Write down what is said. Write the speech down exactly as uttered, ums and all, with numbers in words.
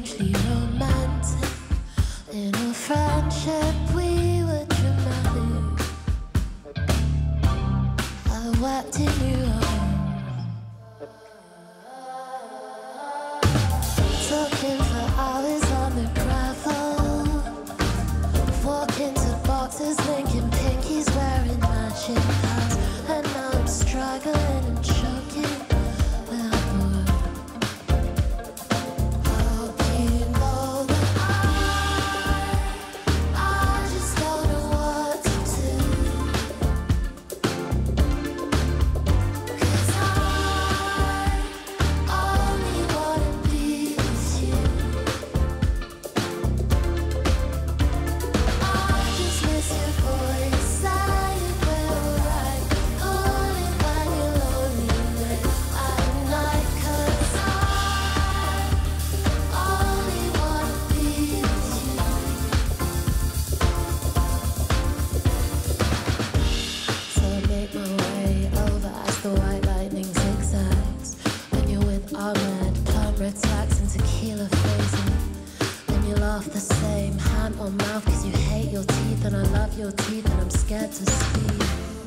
strangely romantic. In our friendship we were dramatic. I wept in your arms, talking for hours on the gravel, walking to boxes, linking pinkies, wearing matching pants. And now I'm struggling and choking without the word. Hope you know that I, I just don't know what to do. 'Cause I only wanna be with you. I just miss your voice, saying we're alright, calling when you're lonely late at night. 'Cause I only wanna be with you. So I make my way over as the white lightning zigzags. When you're with Ahmed, plum red slacks and tequila phrasing. Then you laugh the same, hand on mouth, 'cause you hate your teeth and I love your teeth and I'm scared to speak.